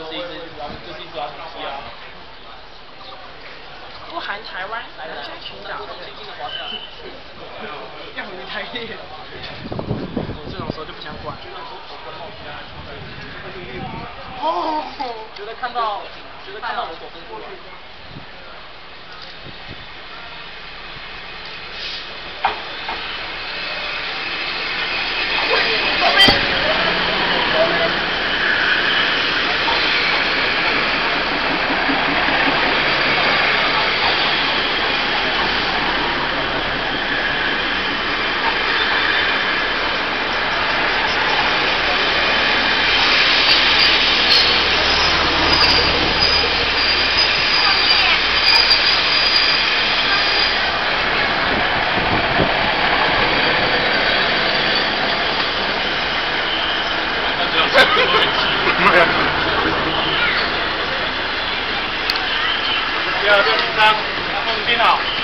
一抓东西啊。 不含台湾，来去寻找。要回台业。我这种时候就不想管。哦， 觉得看到我走过去。第二个张电脑。